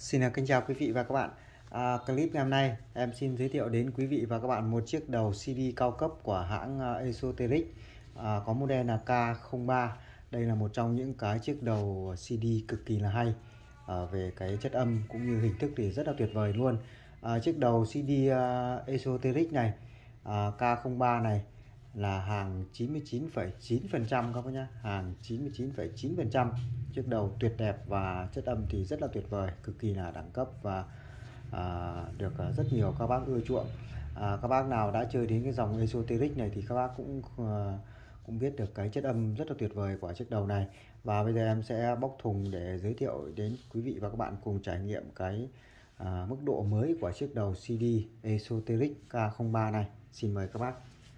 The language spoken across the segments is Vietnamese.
Xin kính chào quý vị và các bạn. Clip ngày hôm nay em xin giới thiệu đến quý vị và các bạn một chiếc đầu CD cao cấp của hãng Esoteric, có model là K03. Đây là một trong những cái chiếc đầu CD cực kỳ là hay, về cái chất âm cũng như hình thức thì rất là tuyệt vời luôn. Chiếc đầu CD Esoteric này, K03 này là hàng 99,9% các bác nhé, hàng 99,9%. Chiếc đầu tuyệt đẹp và chất âm thì rất là tuyệt vời, cực kỳ là đẳng cấp và được rất nhiều các bác ưa chuộng. Các bác nào đã chơi đến cái dòng Esoteric này thì các bác cũng biết được cái chất âm rất là tuyệt vời của chiếc đầu này. Và bây giờ em sẽ bóc thùng để giới thiệu đến quý vị và các bạn cùng trải nghiệm cái mức độ mới của chiếc đầu CD Esoteric K03 này. Xin mời các bác.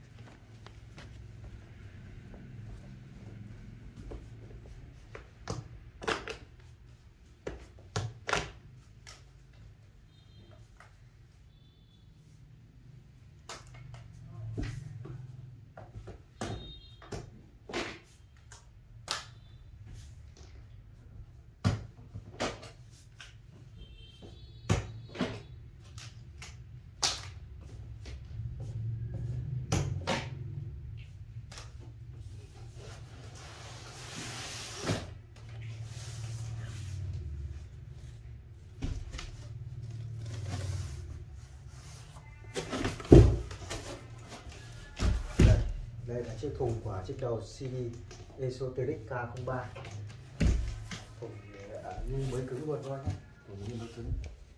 Đây là chiếc thùng của chiếc đầu CD Esoteric K03. Thùng như mới cứng luôn thôi nhé, thùng như mới cứng.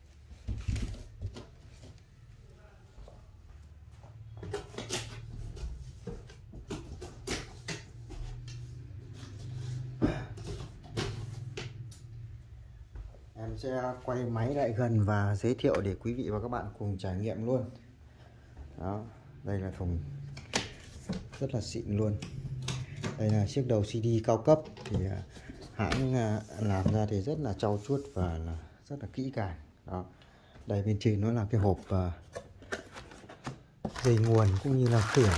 Em sẽ quay máy lại gần và giới thiệu để quý vị và các bạn cùng trải nghiệm luôn. Đó, đây là thùng rất là xịn luôn. Đây là chiếc đầu CD cao cấp thì hãng làm ra thì rất là trau chuốt và là rất là kỹ càng. Đó, đây bên trên nó là cái hộp dây nguồn cũng như là khiển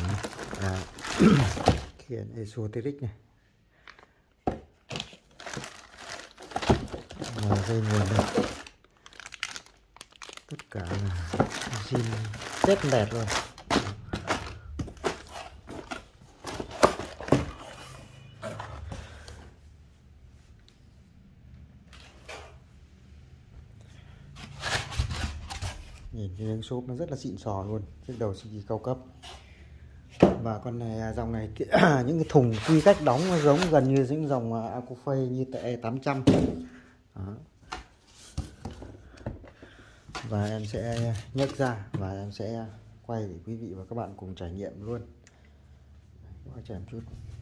khiển Esoteric này, dây nguồn đây, tất cả là zin rất đẹp luôn. Nhìn cái miếng xốp nó rất là xịn sò luôn, chiếc đầu CD cao cấp. Và con này dòng này những cái thùng quy cách đóng nó giống gần như những dòng Acufay như tại E800. Đó. Và em sẽ nhấc ra và em sẽ quay để quý vị và các bạn cùng trải nghiệm luôn. Qua chèm chút.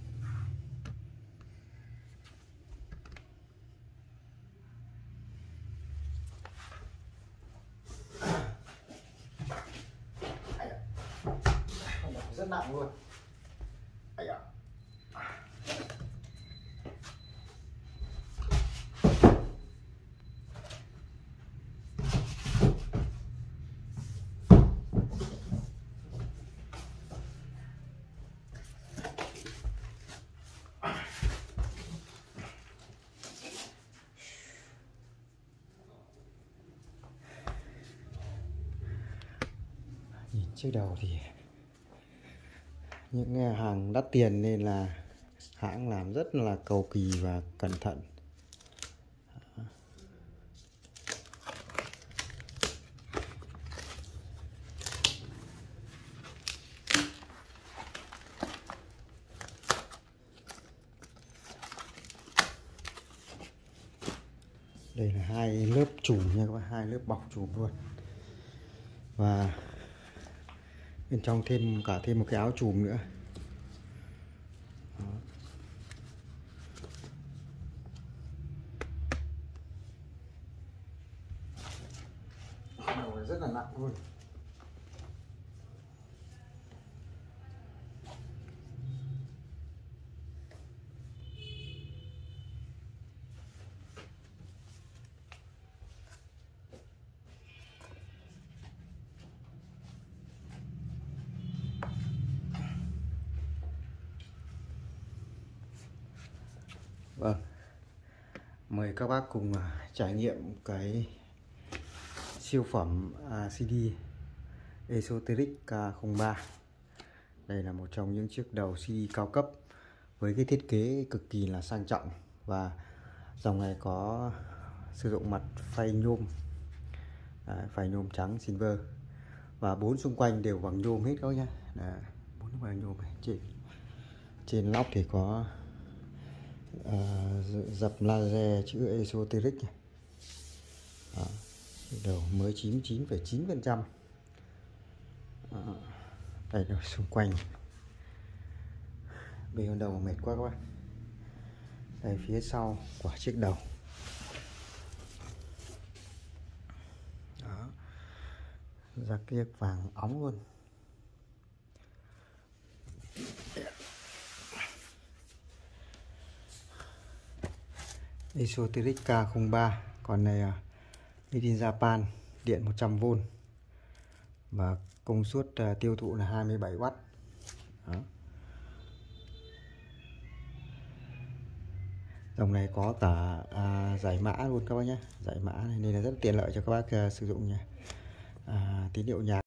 Rất nặng luôn. Nhìn chiếc đầu thì những hàng đắt tiền nên là hãng làm rất là cầu kỳ và cẩn thận. Đây là hai lớp chùm nha các bạn, hai lớp bọc chùm luôn. Và bên trong thêm một cái áo chùm nữa. Đầu rất là nặng luôn. Vâng, mời các bác cùng trải nghiệm cái Siêu phẩm CD Esoteric K03. Đây là một trong những chiếc đầu CD cao cấp với cái thiết kế cực kỳ là sang trọng, và dòng này có sử dụng mặt phay nhôm, phay nhôm trắng silver, và 4 xung quanh đều bằng nhôm hết các nhá. 4 bằng nhôm này. Trên nóc thì có dập laser chữ Esoteric này. Đầu mới 99,9%. Đây là xung quanh. Bên con đầu mệt quá các bạn. Đây phía sau của chiếc đầu. Đó. Ra kia vàng óng luôn. Esoteric K03. Còn này made in Japan, điện 100V và công suất tiêu thụ là 27W. Đó. Dòng này có cả giải mã luôn các bác nhé, giải mã này nên là rất tiện lợi cho các bác sử dụng nha. Tín hiệu nhạc